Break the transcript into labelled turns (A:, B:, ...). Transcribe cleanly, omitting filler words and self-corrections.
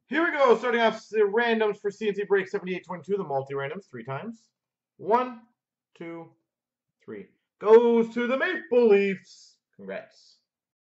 A: Here we go, starting off the randoms for C&C break 7822, the multi-randoms, 3 times. 1, 2, 3. Goes to the Maple Leafs. Congrats.